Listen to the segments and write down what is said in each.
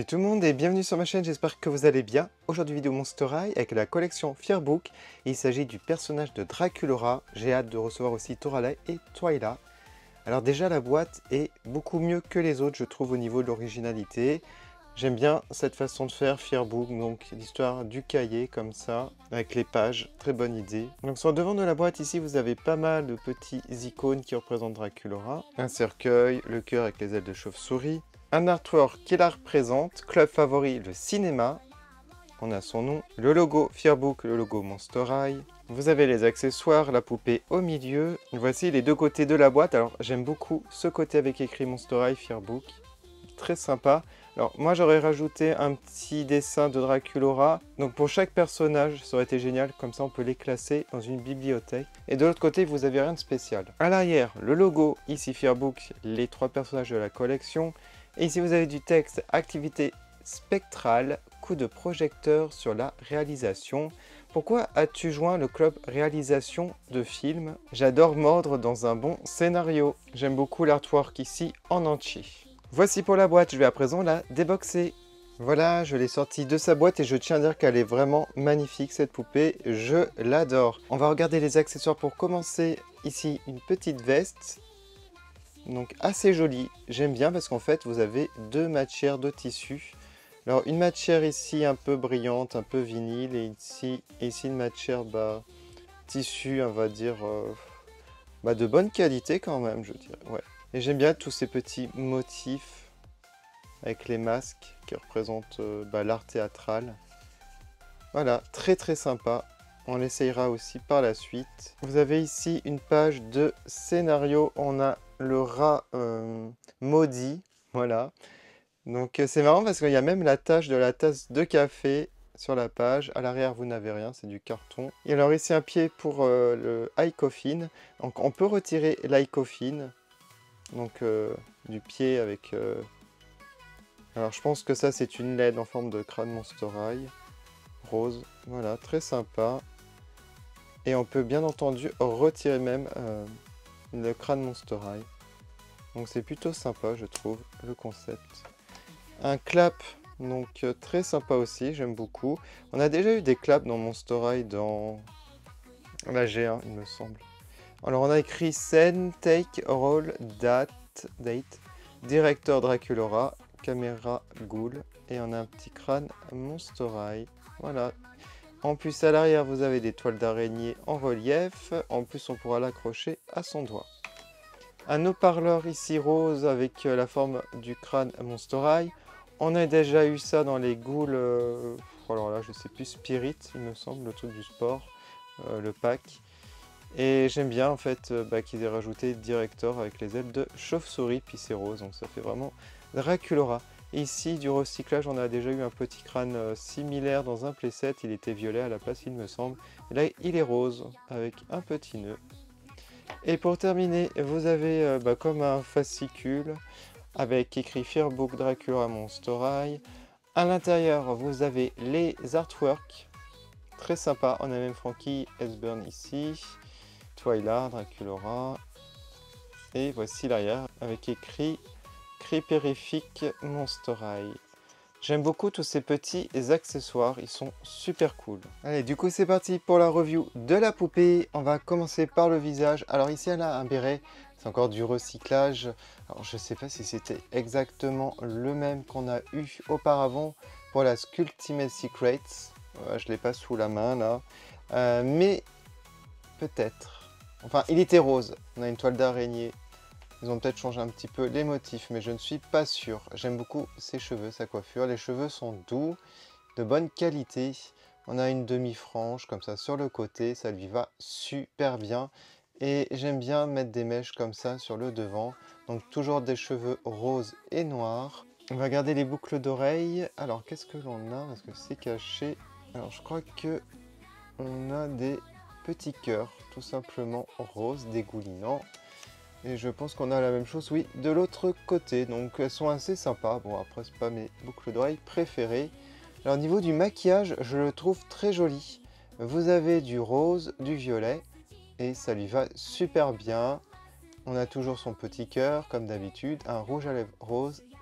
Salut tout le monde et bienvenue sur ma chaîne, j'espère que vous allez bien. Aujourd'hui vidéo Monster High avec la collection Fearbook. Il s'agit du personnage de Draculaura. J'ai hâte de recevoir aussi Toralei et Twyla. Alors déjà la boîte est beaucoup mieux que les autres je trouve au niveau de l'originalité. J'aime bien cette façon de faire Fearbook, donc l'histoire du cahier comme ça, avec les pages, très bonne idée. Donc sur le devant de la boîte ici vous avez pas mal de petits icônes qui représentent Draculaura. Un cercueil, le cœur avec les ailes de chauve-souris. Un artwork qui la représente, club favori, le cinéma. On a son nom, le logo Fearbook, le logo Monster High. Vous avez les accessoires, la poupée au milieu. Voici les deux côtés de la boîte. Alors j'aime beaucoup ce côté avec écrit Monster High Fearbook. Très sympa. Alors moi j'aurais rajouté un petit dessin de Draculaura. Donc pour chaque personnage, ça aurait été génial. Comme ça on peut les classer dans une bibliothèque. Et de l'autre côté, vous avez rien de spécial. À l'arrière, le logo, ici Fearbook, les 3 personnages de la collection. Et ici vous avez du texte, activité spectrale, coup de projecteur sur la réalisation. Pourquoi as-tu joint le club réalisation de films? J'adore mordre dans un bon scénario. J'aime beaucoup l'artwork ici en entier. Voici pour la boîte, je vais à présent la déboxer. Voilà, je l'ai sortie de sa boîte et je tiens à dire qu'elle est vraiment magnifique cette poupée, je l'adore. On va regarder les accessoires pour commencer. Ici une petite veste. Donc assez joli, j'aime bien parce qu'en fait vous avez deux matières de tissu. Alors une matière ici un peu brillante, un peu vinyle, et ici une matière tissu, on va dire de bonne qualité quand même, je dirais. Ouais. Et j'aime bien tous ces petits motifs avec les masques qui représentent l'art théâtral. Voilà, très très sympa. On l'essayera aussi par la suite. Vous avez ici une page de scénario. On a le rat maudit. Voilà. Donc c'est marrant parce qu'il y a même la tache de la tasse de café sur la page. À l'arrière, vous n'avez rien, c'est du carton. Et alors ici, un pied pour le high coffin. Donc on peut retirer l'high coffin. Donc du pied avec... Alors je pense que ça, c'est une LED en forme de crâne Monster High. Rose. Voilà, très sympa. Et on peut bien entendu retirer même le crâne Monster High. Donc c'est plutôt sympa je trouve le concept. Un clap, donc très sympa aussi, j'aime beaucoup. On a déjà eu des claps dans Monster High dans la G1 il me semble. Alors on a écrit scène, take, roll, date, directeur Draculaura, caméra ghoul. Et on a un petit crâne Monster High. Voilà. En plus, à l'arrière, vous avez des toiles d'araignée en relief. En plus, on pourra l'accrocher à son doigt. Un haut-parleur ici rose avec la forme du crâne Monster High. On a déjà eu ça dans les ghouls. Alors là, je sais plus, Spirit, il me semble, le truc du sport, le pack. Et j'aime bien en fait qu'ils aient rajouté Director avec les ailes de chauve-souris, puis c'est rose, donc ça fait vraiment Draculaura. Ici, du recyclage, on a déjà eu un petit crâne similaire dans un playset. Il était violet à la place, il me semble. Et là, il est rose, avec un petit nœud. Et pour terminer, vous avez comme un fascicule, avec écrit Fearbook Draculaura Monster High. À l'intérieur, vous avez les artworks. Très sympa. On a même Frankie Esburn ici. Twyla, Draculaura. Et voici l'arrière, avec écrit Creeperific Monster High. J'aime beaucoup tous ces petits accessoires, ils sont super cool. Allez, du coup c'est parti pour la review de la poupée. On va commencer par le visage. Alors ici elle a un béret, c'est encore du recyclage. Alors je sais pas si c'était exactement le même qu'on a eu auparavant pour la Sculptimate Secrets. Je l'ai pas sous la main là, mais peut-être. Enfin, il était rose. On a une toile d'araignée. Ils ont peut-être changé un petit peu les motifs, mais je ne suis pas sûr. J'aime beaucoup ses cheveux, sa coiffure. Les cheveux sont doux, de bonne qualité. On a une demi-frange comme ça sur le côté. Ça lui va super bien. Et j'aime bien mettre des mèches comme ça sur le devant. Donc toujours des cheveux roses et noirs. On va garder les boucles d'oreilles. Alors qu'est-ce que l'on a? Parce que c'est caché. Alors je crois que on a des petits cœurs, tout simplement roses, dégoulinants. Et je pense qu'on a la même chose, oui, de l'autre côté. Donc elles sont assez sympas. Bon, après, c'est pas mes boucles d'oreilles préférées. Alors au niveau du maquillage, je le trouve très joli. Vous avez du rose, du violet. Et ça lui va super bien. On a toujours son petit cœur, comme d'habitude. Un rouge à lèvres rose.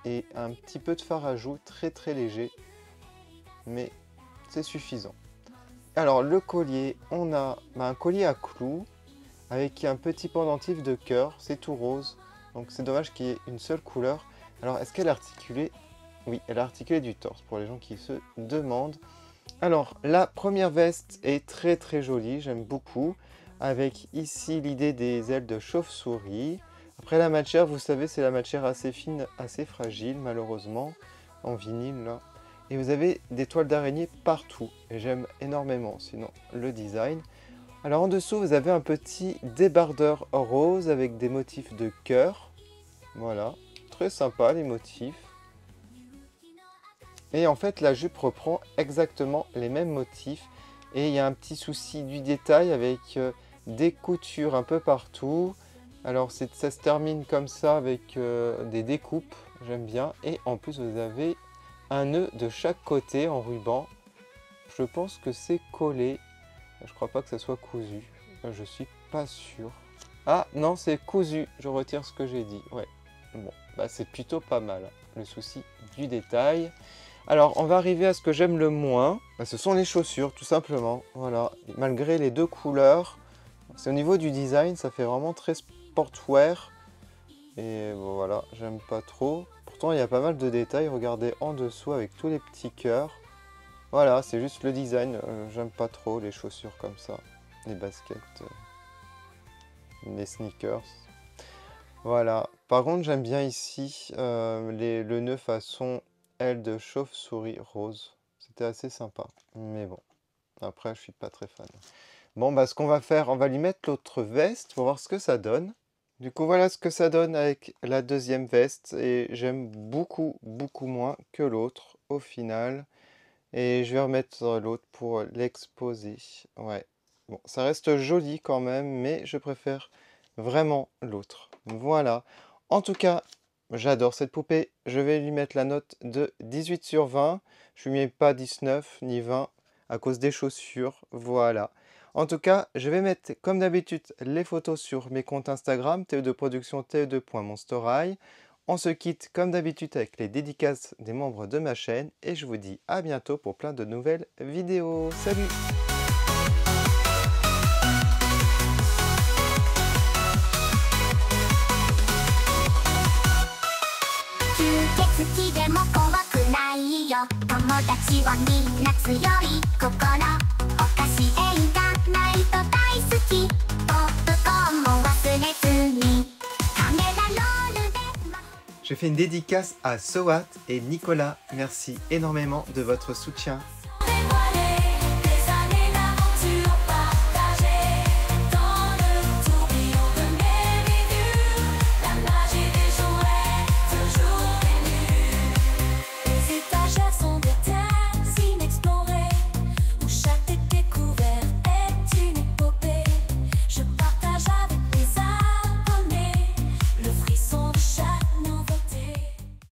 et un petit peu de fard à joues, très léger, mais c'est suffisant. Alors le collier, on a un collier à clous avec un petit pendentif de cœur, c'est tout rose, donc c'est dommage qu'il y ait une seule couleur. Alors est-ce qu'elle est articulée? Oui, elle est articulée du torse, pour les gens qui se demandent. Alors la première veste est très jolie, j'aime beaucoup, avec ici l'idée des ailes de chauve-souris. Après la matière, vous savez, c'est la matière assez fine, assez fragile malheureusement, en vinyle là. Et vous avez des toiles d'araignée partout, et j'aime énormément sinon le design. Alors en dessous, vous avez un petit débardeur rose avec des motifs de cœur. Voilà, très sympa les motifs. Et en fait, la jupe reprend exactement les mêmes motifs. Et il y a un petit souci du détail avec des coutures un peu partout. Alors ça se termine comme ça avec des découpes, j'aime bien. Et en plus vous avez un nœud de chaque côté en ruban. Je pense que c'est collé. Je crois pas que ça soit cousu. Je suis pas sûr. Ah non, c'est cousu. Je retire ce que j'ai dit. Ouais. Bon, bah c'est plutôt pas mal. Le souci du détail. Alors on va arriver à ce que j'aime le moins. Bah, ce sont les chaussures tout simplement. Voilà. Malgré les deux couleurs. C'est au niveau du design, ça fait vraiment très sportwear. Et bon, voilà, j'aime pas trop. Pourtant, il y a pas mal de détails. Regardez en dessous avec tous les petits cœurs. Voilà, c'est juste le design. J'aime pas trop les chaussures comme ça. Les baskets, les sneakers. Voilà. Par contre, j'aime bien ici le nœud façon aile de chauve-souris rose. C'était assez sympa. Mais bon, après, je suis pas très fan. Bon, bah ce qu'on va faire, on va lui mettre l'autre veste pour voir ce que ça donne. Du coup, voilà ce que ça donne avec la deuxième veste. Et j'aime beaucoup moins que l'autre au final. Et je vais remettre l'autre pour l'exposer. Ouais. Bon, ça reste joli quand même, mais je préfère vraiment l'autre. Voilà. En tout cas, j'adore cette poupée. Je vais lui mettre la note de 18 sur 20. Je lui mets pas 19 ni 20 à cause des chaussures. Voilà. En tout cas, je vais mettre comme d'habitude les photos sur mes comptes Instagram, TE2 Production, TE2.monsterhigh. On se quitte comme d'habitude avec les dédicaces des membres de ma chaîne et je vous dis à bientôt pour plein de nouvelles vidéos. Salut! Je fais une dédicace à Sowat et Nicolas. Merci énormément de votre soutien.